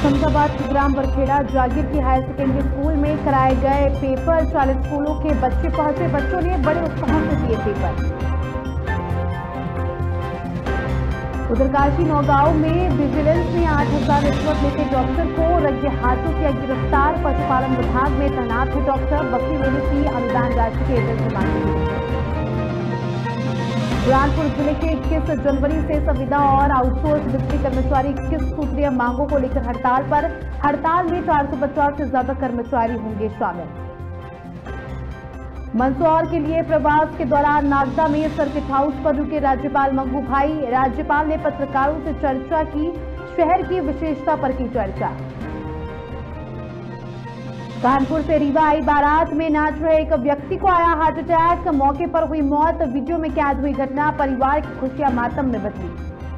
शमशाबाद के ग्राम बरखेड़ा जागीर की higher secondary school में कराए गए पेपर। 40 स्कूलों के बच्चे पहुंचे। बच्चों ने बड़े उत्साह से दिए पेपर। उधर काशी नौगांव में विजिलेंस ने 8,000 रिश्वत लेते डॉक्टर को रंगे हाथों किया गिरफ्तार। पशुपालन विभाग में तैनात है डॉक्टर। बकरी लेने की अनुदान राशि के एवज में मांगी। बुरहानपुर जिले के 21 जनवरी से संविदा और आउटसोर्स बिजली कर्मचारी 21 सूत्रीय मांगों को लेकर हड़ताल पर। हड़ताल में 450 से ज्यादा कर्मचारी होंगे शामिल। मंदसौर के लिए प्रवास के दौरान नागदा में सर्किट हाउस पर रुके राज्यपाल मंगू भाई। राज्यपाल ने पत्रकारों से चर्चा की। शहर की विशेषता पर की चर्चा। कानपुर से रीवा आई बारात में नाच रहे एक व्यक्ति को आया हार्ट अटैक। मौके पर हुई मौत। वीडियो में कैद हुई घटना परिवार की खुशियां मातम में बदली।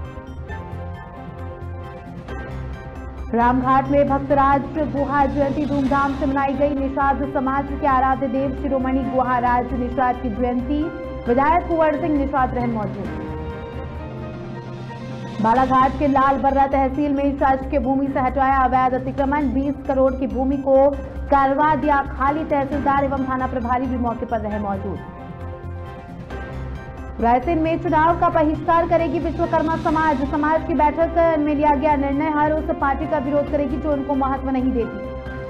रामघाट में भक्तराज गुहा जयंती धूमधाम से मनाई गई। निषाद समाज के आराध्य देव शिरोमणि गुहाराज निषाद की जयंती। विधायक कुंवर सिंह निषाद रहे मौजूद। बालाघाट के लाल बर्रा तहसील में शासकीय भूमि से हटाया अवैध अतिक्रमण। 20 करोड़ की भूमि को करवा दिया खाली। तहसीलदार एवं थाना प्रभारी भी मौके पर रहे मौजूद। रायसेन में चुनाव का बहिष्कार करेगी विश्वकर्मा समाज। समाज की बैठक में लिया गया निर्णय। हर उस पार्टी का विरोध करेगी जो उनको महत्व नहीं देती।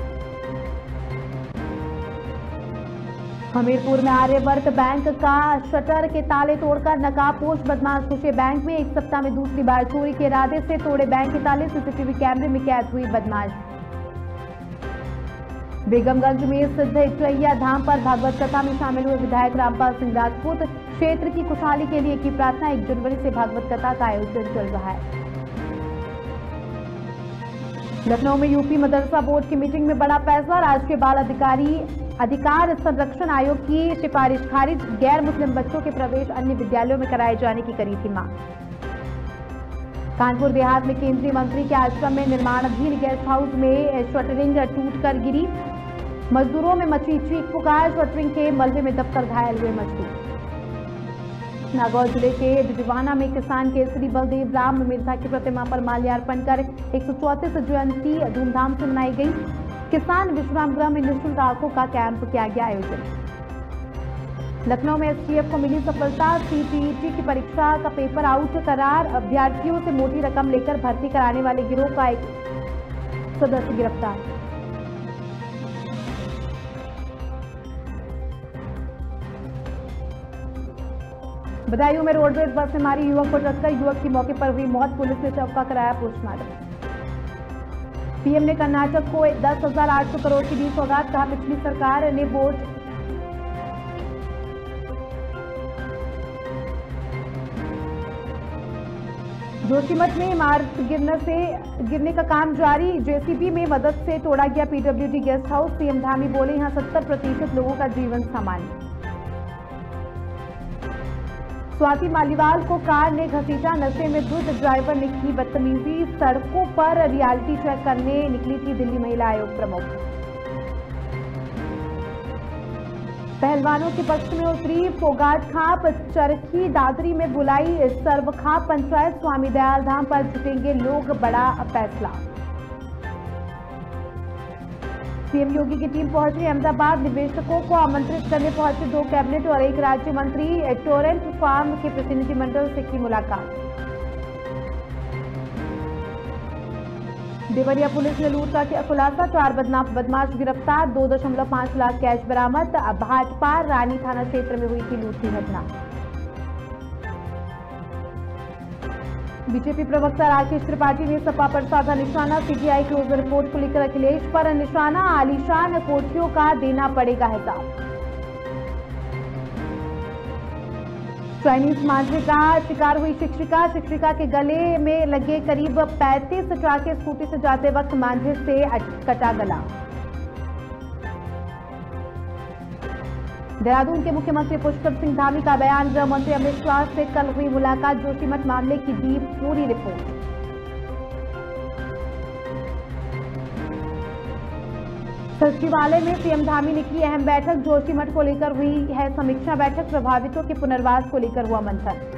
हमीरपुर में आर्यवर्त बैंक का शटर के ताले तोड़कर नकाबपोश बदमाश घुसे बैंक में। एक सप्ताह में दूसरी बार चोरी के इरादे से तोड़े बैंक के ताले। सीसीटीवी कैमरे में कैद हुई बदमाश। बेगमगंज में सिद्ध इटैया धाम पर भागवत कथा में शामिल हुए विधायक रामपाल सिंह राजपूत। क्षेत्र की खुशहाली के लिए की प्रार्थना। 1 जनवरी से भागवत कथा का आयोजन चल रहा है। लखनऊ में यूपी मदरसा बोर्ड की मीटिंग में बड़ा फैसला। राष्ट्रीय बाल अधिकार संरक्षण आयोग की सिफारिश खारिज। गैर मुस्लिम बच्चों के प्रवेश अन्य विद्यालयों में कराए जाने की करी थी मांग। कानपुर देहात में केंद्रीय मंत्री के आश्रम में निर्माणाधीन गेस्ट हाउस में शटरिंग टूटकर गिरी। मजदूरों में मची चीख पुकार। शटरिंग के मलबे में दबकर घायल हुए मजदूर। नागौर जिले के बिजवाना में किसान केसरी बलदेव राम मिर्जा की प्रतिमा पर माल्यार्पण कर 134 जयंती धूमधाम से मनाई गई। किसान विश्राम गृह में निःशुल्क आंखों का कैंप किया गया आयोजन। लखनऊ में एसटीएफ को मिली सफलता। सीटीईटी की परीक्षा का पेपर आउट करार। अभ्यर्थियों से मोटी रकम लेकर भर्ती कराने वाले गिरोह का एक सदस्य गिरफ्तार। बदायूं में रोडवेज बस ने मारी युवक को टक्कर। युवक की मौके पर हुई मौत। पुलिस ने शव का कराया पोस्टमार्टम। पीएम ने कर्नाटक को 10,800 करोड़ की दी सौगात। कहा पिछली सरकार ने वोट जोशीमठ में इमारत गिरने का काम जारी। जेसीबी में मदद से तोड़ा गया PWD guest house. CM Dhami बोले यहां 70% लोगों का जीवन सामान्य। स्वाति मालीवाल को कार ने घसीटा। नशे में धुत ड्राइवर ने की बदतमीजी। सड़कों पर रियलिटी चेक करने निकली थी दिल्ली महिला आयोग प्रमुख। पहलवानों के पक्ष में उतरी फोगाट खाप। चरखी दादरी में बुलाई सर्वखाप पंचायत। स्वामी दयाल धाम पर जुटेंगे लोग। बड़ा फैसला। सीएम योगी की टीम पहुंची अहमदाबाद। निवेशकों को आमंत्रित करने पहुंचे 2 कैबिनेट और 1 राज्य मंत्री। टोरेंट फार्म के प्रतिनिधिमंडल से की मुलाकात। देवरिया पुलिस ने लूट का खुलासा। 4 बदमाश गिरफ्तार। 2.5 लाख कैश बरामद। भाटपार रानी थाना क्षेत्र में हुई थी लूट की घटना। बीजेपी प्रवक्ता राकेश त्रिपाठी ने सपा पर साधा निशाना। सीबीआई क्लोजर रिपोर्ट को लेकर अखिलेश पर निशाना। आलीशान कोठियों का देना पड़ेगा हिसाब। चाइनीज मांझे का शिकार हुई शिक्षिका के गले में लगे करीब 35 टाके। स्कूटी से जाते वक्त मांझे से कटा गला। देहरादून के मुख्यमंत्री पुष्कर सिंह धामी का बयान। गृह मंत्री अमित शाह से कल हुई मुलाकात। जोशीमठ मामले की दी पूरी रिपोर्ट। सचिवालय में सीएम धामी ने की अहम बैठक। जोशीमठ को लेकर हुई है समीक्षा बैठक। प्रभावितों के पुनर्वास को लेकर हुआ मंथन।